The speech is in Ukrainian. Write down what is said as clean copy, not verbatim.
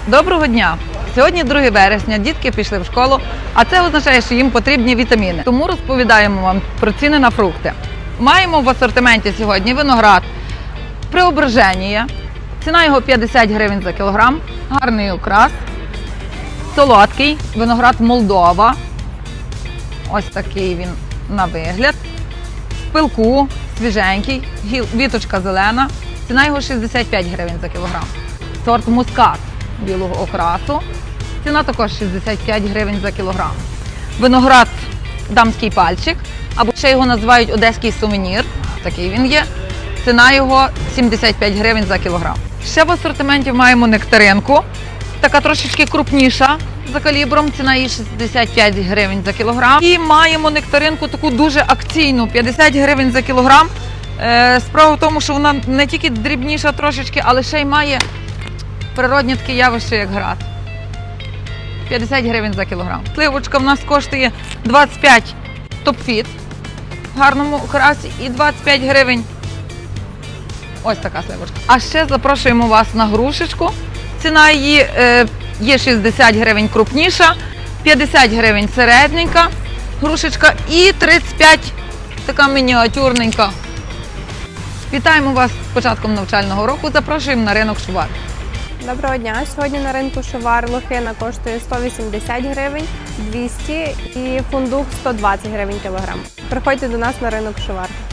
Доброго дня! Сьогодні 2 вересня, дітки пішли в школу, а це означає, що їм потрібні вітаміни. Тому розповідаємо вам про ціни на фрукти. Маємо в асортименті сьогодні виноград Преображення. Ціна його 50 гривень за кілограм. Гарний окрас. Солодкий виноград Молдова. Ось такий він на вигляд. В пилку, свіженький, віточка зелена. Ціна його 65 гривень за кілограм. Сорт мускат білого окрасу. Ціна також 65 гривень за кілограм. Виноград дамський пальчик, або ще його називають одеський сувенір. Такий він є. Ціна його 75 гривень за кілограм. Ще в асортименті маємо нектаринку. Така трошечки крупніша за калібром. Ціна її 65 гривень за кілограм. І маємо нектаринку таку дуже акційну, 50 гривень за кілограм. Справа в тому, що вона не тільки дрібніша трошечки, але ще й має природне таке явище, як град. 50 гривень за кілограм. Сливочка в нас коштує 25 топ-фіт в гарному окрасі і 25 гривень. Ось така сливочка. А ще запрошуємо вас на грушечку. Ціна її є 60 гривень крупніша, 50 гривень середненька грушечка і 35 така мініатюрненька. Вітаємо вас з початком навчального року. Запрошуємо на ринок Шувар. Доброго дня! Сьогодні на ринку Шувар лохина коштує 180 гривень, 200 і фундук 120 гривень кілограм. Приходьте до нас на ринок Шувар.